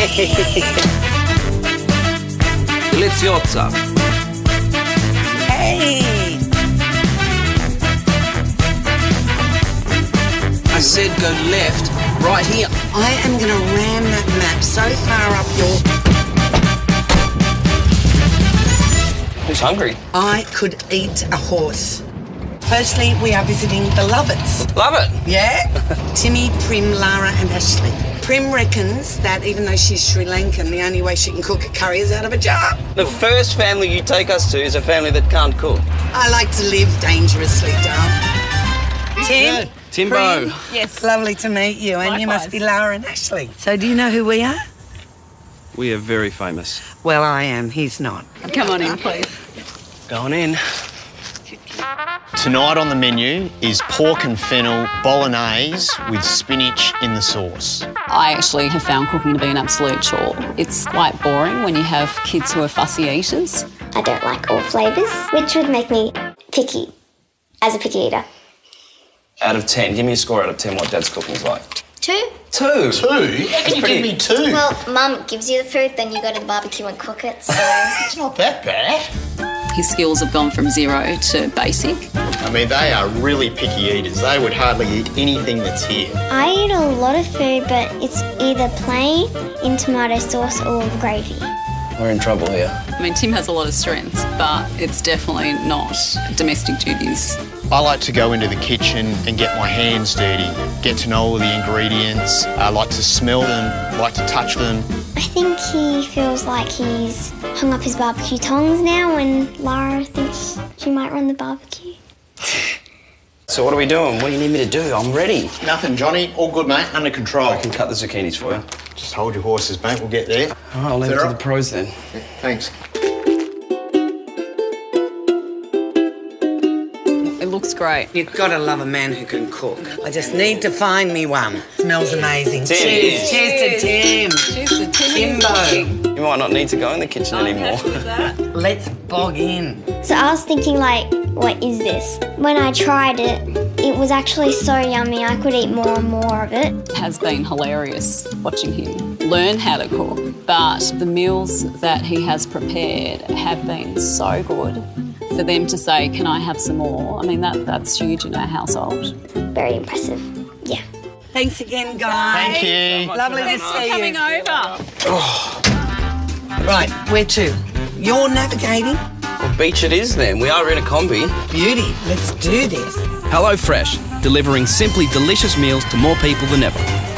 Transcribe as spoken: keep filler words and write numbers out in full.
Deliziosa. Hey! I said go left, right here. I am going to ram that map so far up your... Who's hungry? I could eat a horse. Firstly, we are visiting the Lovets. Love it. Yeah? Timmy, Prim, Lara and Ashley. Prim reckons that even though she's Sri Lankan, the only way she can cook a curry is out of a jar. The first family you take us to is a family that can't cook. I like to live dangerously, darling. Tim? Timbo. Prim, yes. Lovely to meet you. And Likewise. you must be Lara and Ashley. So do you know who we are? We are very famous. Well, I am. He's not. Come on in, please. Going in. Tonight on the menu is pork and fennel bolognese with spinach in the sauce. I actually have found cooking to be an absolute chore. It's quite boring when you have kids who are fussy eaters. I don't like all flavours, which would make me picky, as a picky eater. Out of ten, give me a score out of ten what Dad's cooking is like. Two? Two? Two? How can you give me two? Well, Mum gives you the food, then you go to the barbecue and cook it, so... It's not that bad. His skills have gone from zero to basic. I mean, they are really picky eaters. They would hardly eat anything that's here. I eat a lot of food, but it's either plain, in tomato sauce, or gravy. We're in trouble here. I mean, Tim has a lot of strengths, but it's definitely not domestic duties. I like to go into the kitchen and get my hands dirty, get to know all the ingredients. I like to smell them, like to touch them. I think he feels like he's hung up his barbecue tongs now when Lara thinks she might run the barbecue. So what are we doing? What do you need me to do? I'm ready. Nothing, Johnny. All good, mate. Under control. I can cut the zucchinis for you. Just hold your horses, mate. We'll get there. All right, I'll leave it to the pros then. Yeah, thanks. It looks great. You've got to love a man who can cook. I just need to find me one. Smells amazing. Tim. Cheers. Cheers to Tim. Cheers to Tim. Timbo. You might not need to go in the kitchen anymore. Let's bog in. So I was thinking, like, what is this? When I tried it, it was actually so yummy I could eat more and more of it. It has been hilarious watching him learn how to cook, but the meals that he has prepared have been so good. For them to say, can I have some more? I mean, that that's huge in our household. Very impressive, yeah. Thanks again, guys. Thank you. Lovely to see you. Coming over. Right, where to? You're navigating? Well, beach it is then. We are in a combi. Beauty. Let's do this. HelloFresh, delivering simply delicious meals to more people than ever.